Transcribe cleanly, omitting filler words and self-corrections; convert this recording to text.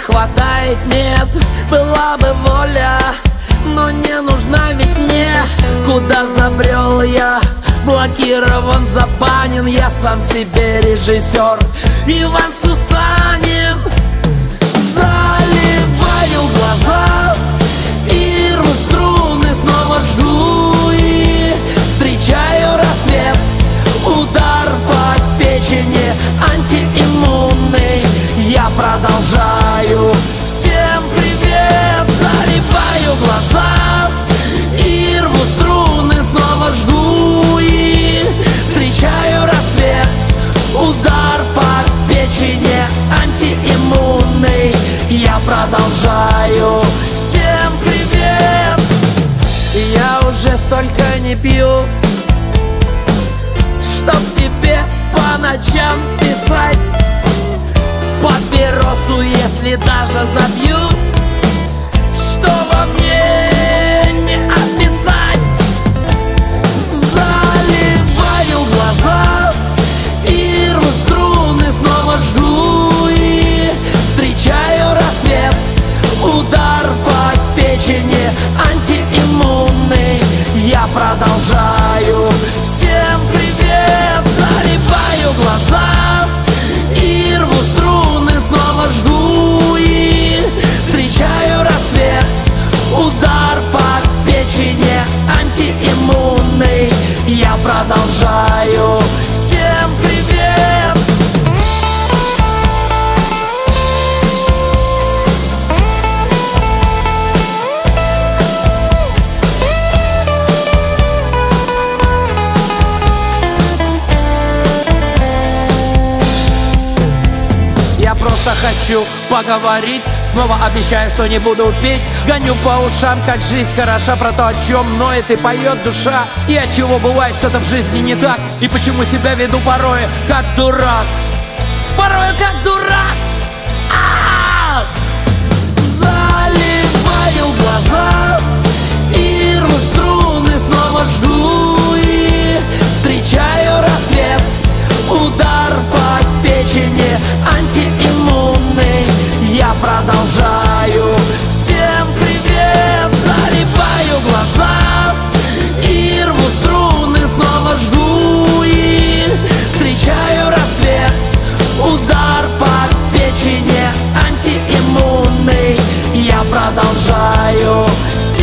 хватает, нет, была бы воля, но не нужна ведь мне. Куда забрел я? Блокирован, забанен, я сам себе режиссер Иван Сусанин. Заливаю глаза и рву струны, снова жгу и встречаю рассвет. Удар по печени антииммунный, я продолжаю. Всем привет! Заливаю глаза и рву струны, снова жгу и встречаю рассвет. Удар по печени антииммунный, я продолжаю. Всем привет! Я уже столько не пью, чтоб тебе по ночам писать папиросу, если даже забью, что во мне не описать. Заливаю глаза и рву струны, снова жгу и встречаю рассвет. Удар по печени антииммунный, я продолжаю. Всем привет! Заливаю глаза и рву струны, снова жгу и встречаю рассвет. Удар по печени антииммунный, я продолжаю. Всем привет! Я просто хочу поговорить, снова обещаю, что не буду петь. Гоню по ушам, как жизнь хороша, про то, о чем ноет и поет душа. И от чего бывает что-то в жизни не так, и почему себя веду порой как дурак. Порой как дурак. Заливаю глаза и рву струны, снова жгу и встречаю рассвет. Удар по печени антииммунный, я продолжаю. Всем привет! Заливаю глаза и рву струны, снова жгу и встречаю рассвет. Удар по печени антииммунный, я продолжаю.